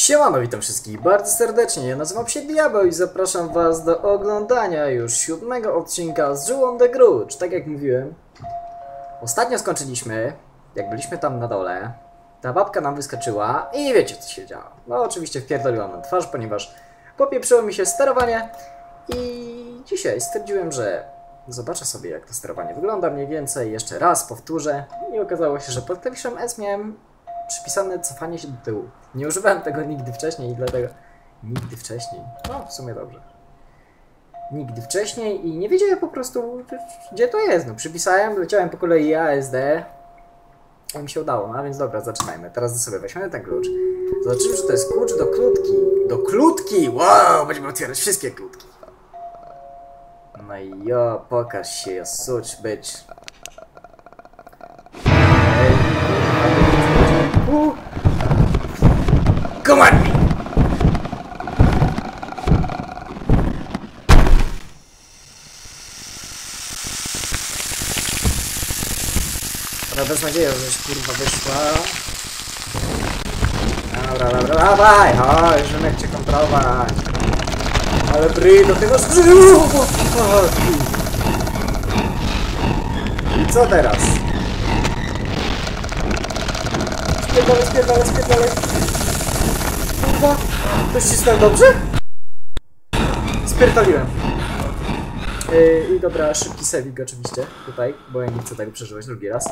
Siemano, witam wszystkich bardzo serdecznie, ja nazywam się Diabeł i zapraszam was do oglądania już 7. odcinka z Jewel on the Grudge. Tak jak mówiłem, ostatnio skończyliśmy, jak byliśmy tam na dole, ta babka nam wyskoczyła i wiecie co się działo. No oczywiście wpierdoliłam na twarz, ponieważ popieprzyło mi się sterowanie i dzisiaj stwierdziłem, że zobaczę sobie jak to sterowanie wygląda mniej więcej, jeszcze raz powtórzę i okazało się, że pod klawiszem S miałem przypisane cofanie się do tyłu. Nie używałem tego nigdy wcześniej i dlatego... Nigdy wcześniej? No, w sumie dobrze. Nigdy wcześniej i nie wiedziałem po prostu, gdzie to jest. No, przypisałem, leciałem po kolei ASD i mi się udało. No a więc dobra, zaczynajmy. Teraz sobie weźmiemy ten klucz. Zobaczymy, że to jest klucz do klutki. Do klutki! Wow! Będziemy otwierać wszystkie klutki. No i jo, pokaż się, such bitch. Come on me! Dobra, bez nadziei, żeś kurwa wyszła. Dobra, dawaj! Chodź, Rzymek cię kontrolować. Ale bryj do tego skrzyżu! I co teraz? Spierdalaj. Kurwa, to ścisnąłem dobrze? Spierdoliłem. I dobra, szybki saving oczywiście, tutaj, bo ja nie chcę tego przeżywać drugi raz.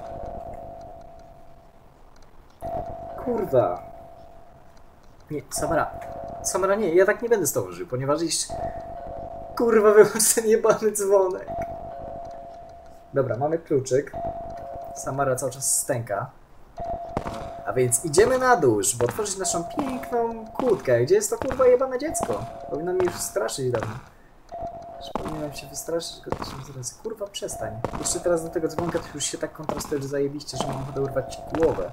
Kurwa. Nie, Samara nie, ja tak nie będę z tobą żył, ponieważ iść... Kurwa, wyłącz ten jebany dzwonek. Dobra, mamy kluczyk. Samara cały czas stęka. A więc idziemy na dół, żeby otworzyć naszą piękną kłódkę. Gdzie jest to kurwa jebane dziecko? Powinno mi już straszyć dawno. Powinienem się wystraszyć go 1000 razy. Kurwa, przestań. Jeszcze teraz do tego dzwonka to już się tak kontrastuje, że zajebiście, że mam ochotę urwać ci głowę.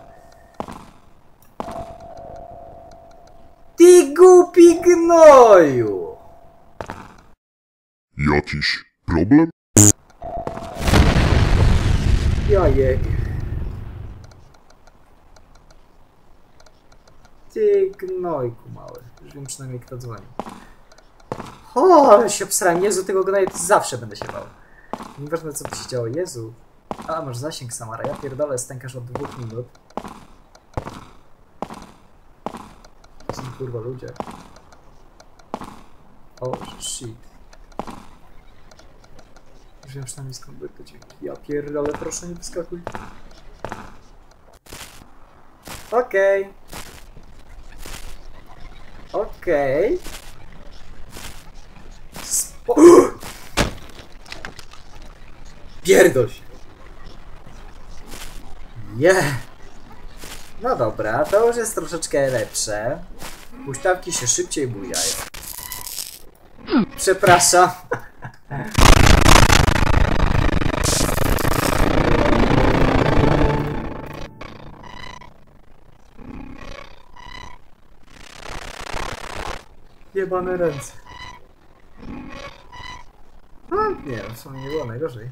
Ty głupi gnoju! Jakiś problem? Jajek. Ty gnojku mały. Już wiem przynajmniej kto dzwoni. O, ale się obsrałem. Jezu, tego gnoja to zawsze będę się bał. Nieważne co by się działo. Jezu. A, masz zasięg, Samara. Ja pierdolę, stękasz od 2 minut. To są kurwa ludzie. O, shit. Już wiem przynajmniej skąd by to dzięki. Ja pierdolę, proszę nie wyskakuj. Okej. Okej. Pierdol się. No dobra, to już jest troszeczkę lepsze. Huśtawki się szybciej bujają. Przepraszam. Jebane ręce. Nie, w sumie nie było najgorzej.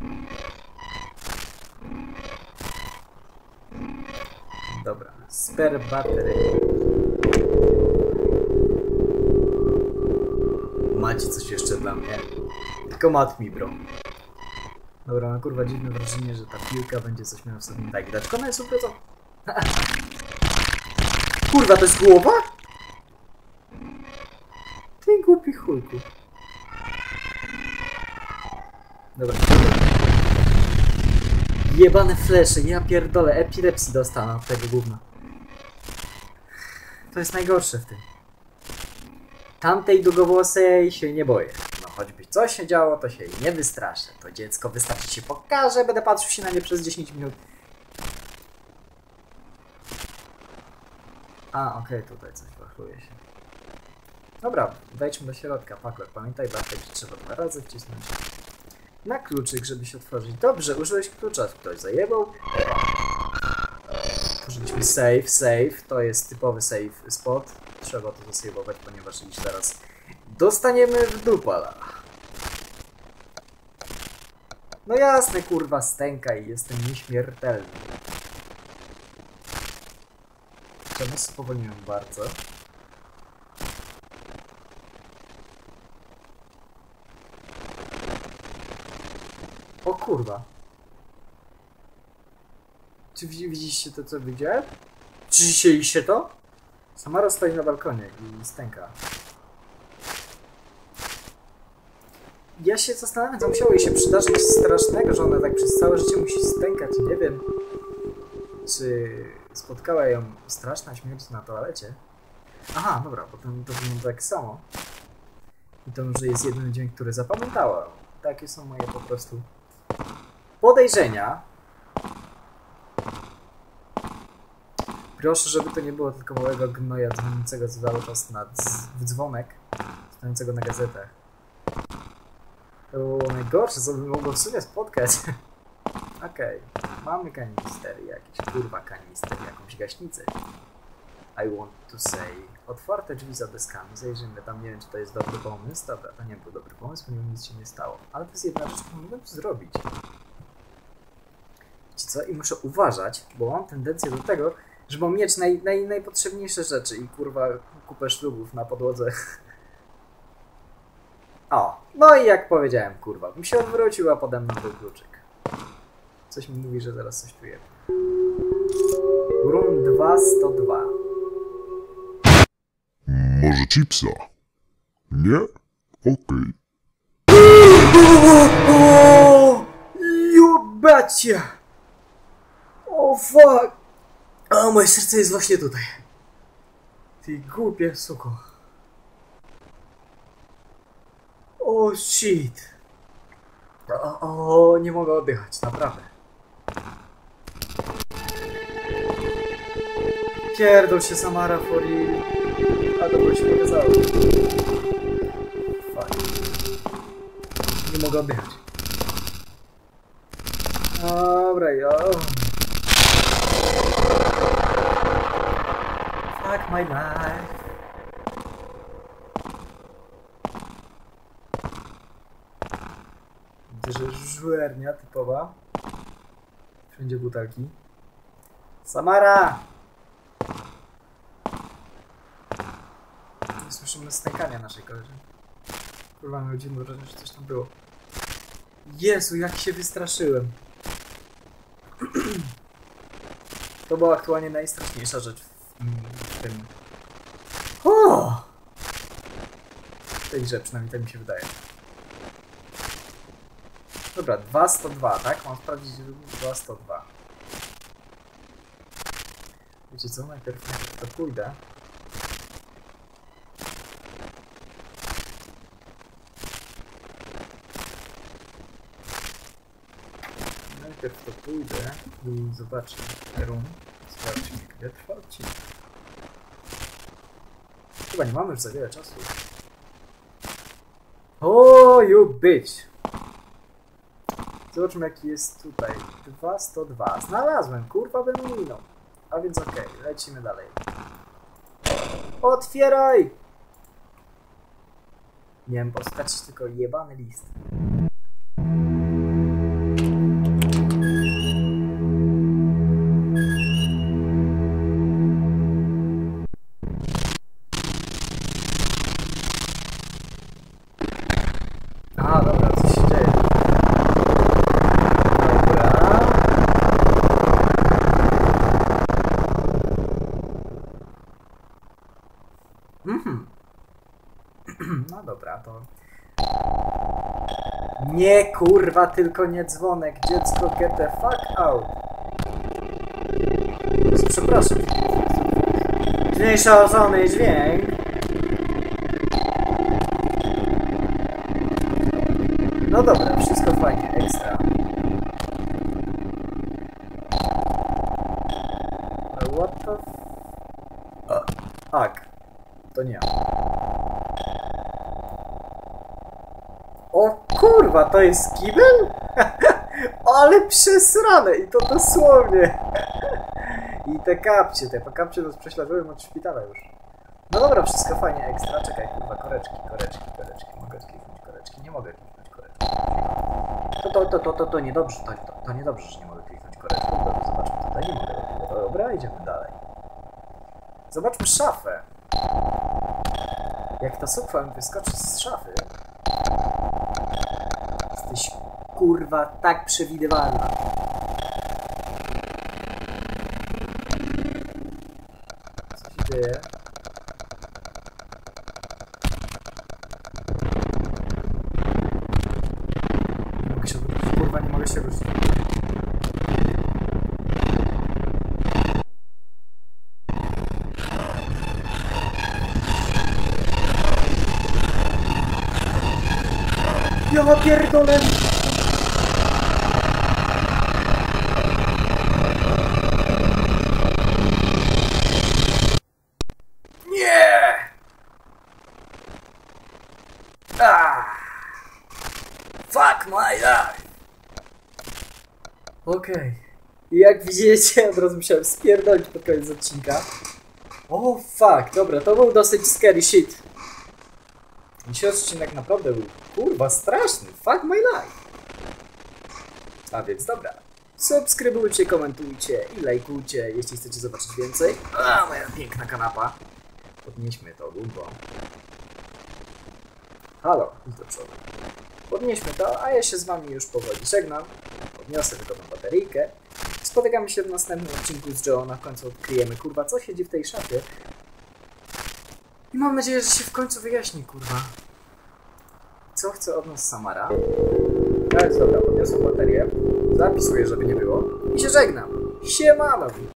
Dobra, spare battery. Macie coś jeszcze dla mnie? Tylko mat mi, bro. Dobra, no kurwa dziwne wrażenie, że ta piłka będzie coś miała w sobie. Tak, widać, ona jest super, co? Kurwa, to jest głowa? Ty głupi chujku. Dobra. Jebane flesze, ja pierdolę, epilepsji dostanę od tego gówna. To jest najgorsze w tym. Tamtej długowłosej się nie boję. No choćby coś się działo, to się jej nie wystraszę. To dziecko wystarczy się pokaże, będę patrzył się na nie przez 10 minut. A, okej, tutaj coś wachluje się. Dobra, wejdźmy do środka, Pakler. Pamiętaj, Bartek, że trzeba 2 razy wcisnąć na kluczyk, żeby się otworzyć. Dobrze, użyłeś klucza. Ktoś zajebał. Użyliśmy save. To jest typowy save spot. Trzeba to zasejwować, ponieważ iż teraz dostaniemy w dupala. No jasne, kurwa, stęka i jestem nieśmiertelny. Czemu spowolniłem bardzo? O kurwa. Czy widzieliście to, co widziałem? Czy widzieliście to? Samara stoi na balkonie i stęka. Ja się zastanawiam, co musiało jej się przydarzyć strasznego, że ona tak przez całe życie musi stękać. Nie wiem, czy spotkała ją straszna śmierć na toalecie. Aha, dobra, potem to wygląda tak samo. I to może jest jedyny dźwięk, który zapamiętała. Takie są moje po prostu podejrzenia. Proszę, żeby to nie było tylko małego gnoja dzwoniącego cały czas w dzwonek, stojącego na gazetach. To było najgorsze, co by mogło w sumie spotkać. Okej, mamy kanister jakiś, kurwa kanister, jakąś gaśnicę. I want to say. Otwarte drzwi za deskami, zajrzymy tam, nie wiem czy to jest dobry pomysł. Dobra, to nie był dobry pomysł, ponieważ nic się nie stało. Ale to jest jedna rzecz, którą mogę zrobić. Wiecie co? I muszę uważać, bo mam tendencję do tego, że mam mieć najpotrzebniejsze rzeczy i kurwa kupę szlugów na podłodze. O, no i jak powiedziałem, kurwa, bym się odwrócił, a pode mną był kluczyk. Coś mi mówi, że zaraz coś czujemy. Room 202. Może chipsa? Nie? Okej. Jubacie! O fuck! O, moje serce jest właśnie tutaj. Ty głupie suko. O shit. O, nie mogę oddychać, naprawdę. Pierdol się Samara for real. A to się pokazało. Fuck. Nie mogę oddychać. Dobra, jo. Fuck my life. Widzę, że żuernia typowa. Wszędzie butelki. Samara! Nie słyszymy stękania naszej koleżanki. Kurwa, mam dziwne wrażenie, że coś tam było. Jezu, jak się wystraszyłem. To była aktualnie najstraszniejsza rzecz w tym... O! W tej grze, przynajmniej tak mi się wydaje. Dobra, 202, tak? Mam sprawdzić 202. Wiecie co? Najpierw to pójdę. Najpierw to pójdę i zobaczę room. Sprawdźmy, ile trwa odcinek. Chyba nie mamy już za wiele czasu. O, you bitch! Zobaczmy jaki jest tutaj. 202. Znalazłem, kurwa bym minął. A więc okej, lecimy dalej. Otwieraj! Nie wiem, postacić tylko jebany list. A, dobra, co się dzieje? Dobra. No dobra, to... Nie, kurwa, tylko nie dzwonek. Dziecko, get the fuck out. Przepraszam. Zmniejszony dźwięk. No dobra, wszystko fajnie, ekstra. What the f... Ak. To nie. O kurwa, to jest kibel? Ale przesrane i to dosłownie. I te kapcie nas prześladują od szpitala już. No dobra, wszystko fajnie, ekstra. Czekaj, kurwa, koreczki. Mogę kliknąć koreczki? Nie mogę kliknąć koreczki. To niedobrze, to niedobrze, że nie mogę kliknąć koreczką. Dobra, zobaczmy tutaj, nie mogę. Dobra, idziemy dalej. Zobaczmy szafę. Jak ta sukwa mi wyskoczy z szafy. Jesteś kurwa tak przewidywalna. Co się dzieje? Nie mogę się odwrócić, kurwa, nie mogę się ruszyć. Ja pierdolę! Nie! Fuck my life! Okej. I jak widzicie, od razu musiałem spierdolić pod koniec odcinka. O fuck, dobra, to był dosyć scary shit. Dzisiaj odcinek naprawdę był, kurwa, straszny. Fuck my life. A więc dobra. Subskrybujcie, komentujcie i lajkujcie, jeśli chcecie zobaczyć więcej. A, moja piękna kanapa. Podnieśmy to długo. Halo, idź do przodu. Podnieśmy to, a ja się z wami już powoli żegnam. Podniosę tylko tą bateryjkę. Spotykamy się w następnym odcinku z Joe. Na końcu odkryjemy, kurwa, co siedzi w tej szafie. I mam nadzieję, że się w końcu wyjaśni, kurwa. Co chce od nas Samara? No jest dobra, podniosę baterię. Zapisuję, żeby nie było. I się żegnam. Siemano!